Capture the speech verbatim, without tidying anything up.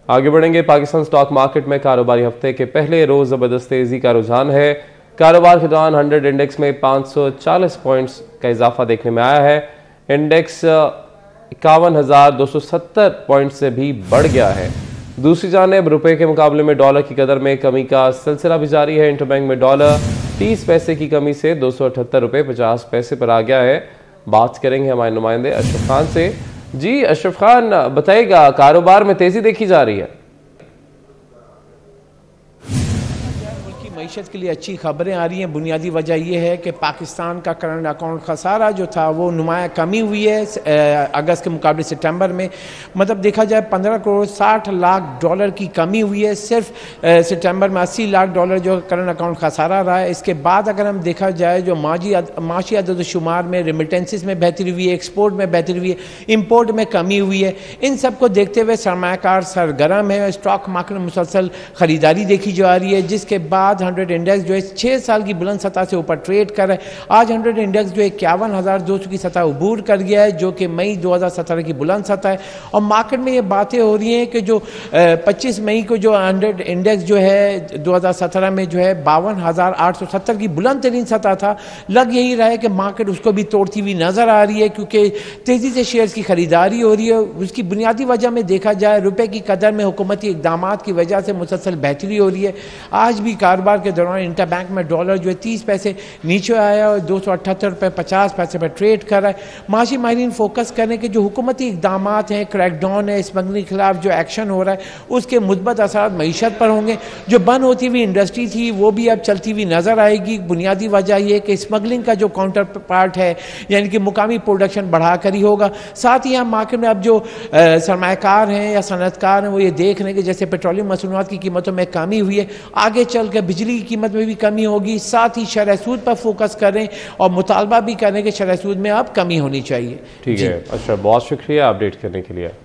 आगे बढ़ेंगे। Pakistan stock market में कारोबारी हफ्ते के पहले रोज जबरदस्त तेजी का रुझान है। कारोबार के दौरान हंड्रेड इंडेक्स में पाँच सौ चालीस पॉइंट्स का इजाफा देखने में आया है। इंडेक्स इक्यावन हजार दो सौ सत्तर पॉइंट से भी बढ़ गया है। दूसरी जानिब रुपए के मुकाबले में डॉलर की कदर में कमी का सिलसिला भी जारी है। इंटरबैंक में डॉलर तीस पैसे की कमी से दो सौ अठहत्तर रुपये पचास पैसे पर आ गया है। बात करेंगे हमारे नुमाइंदे अशरफ खान से। जी अशरफ खान, बताइएगा, कारोबार में तेजी देखी जा रही है? मईशत के लिए अच्छी खबरें आ रही हैं। बुनियादी वजह यह है कि पाकिस्तान का करंट अकाउंट खसारा जो था वो नुमाया कमी हुई है अगस्त के मुकाबले सितंबर में। मतलब देखा जाए पंद्रह करोड़ साठ लाख डॉलर की कमी हुई है। सिर्फ सितंबर में अस्सी लाख डॉलर जो करंट अकाउंट खसारा रहा है। इसके बाद अगर हम देखा जाए जो माजी माशी अदद शुमार में रिमिटेंसेस में बेहतरी हुई है, एक्सपोर्ट में बेहतरी हुई है, इम्पोर्ट में कमी हुई है। इन सब को देखते हुए सरमायाकार सरगर्म है। स्टॉक मार्केट में मुसलसल खरीदारी देखी जा रही है, जिसके बाद हंड्रेड इंडेक्स जो है छः साल की बुलंद सतह से ऊपर ट्रेड कर रहा है। आज हंड्रेड इंडेक्स जो है इक्यावन हज़ार दो सौ की सतह अबूर कर गया है, जो कि मई दो हज़ार सत्रह की बुलंद सतह है। और मार्केट में ये बातें हो रही हैं कि जो पच्चीस मई को जो हंड्रेड इंडेक्स जो है दो हज़ार सत्रह में जो है बावन हज़ार आठ सौ सत्तर की बुलंद तरीन सतह था, लग यही रहा है कि मार्केट उसको भी तोड़ती हुई नजर आ रही है, क्योंकि तेज़ी से शेयर्स की खरीदारी हो रही है। उसकी बुनियादी वजह में देखा जाए रुपये की कदर में हुकूमती इकदाम की वजह से मुसलसल बेहतरी हो रही है। आज भी कारोबार के दौरान इंटरबैंक में डॉलर जो है तीस पैसे नीचे आया और दो सौ अठहत्तर रुपये पचास पैसे पर ट्रेड कर रहा है। माशी माहिरीन फोकस करें कि जो हुकूमती इकदाम हैं, क्रैकडाउन है, स्मगलिंग के खिलाफ जो एक्शन हो रहा है, उसके मुस्बत असर मईशत पर होंगे। जो बंद होती हुई इंडस्ट्री थी वो भी अब चलती हुई नजर आएगी। बुनियादी वजह यह कि स्मगलिंग का जो काउंटर पार्ट है, यानी कि मुकामी प्रोडक्शन बढ़ाकर ही होगा। साथ ही हम मार्केट में अब जो सरमायाकार हैं या सनतकार हैं वो ये देख रहे हैं कि जैसे पेट्रोलियम मसनूआत की कीमतों में कमी हुई है, आगे चल कर बिजली की कीमत में भी कमी होगी। साथ ही शरह सूद पर फोकस करें और मुतालबा भी करें कि शरह सूद में अब कमी होनी चाहिए। ठीक है। अच्छा, बहुत शुक्रिया अपडेट करने के लिए।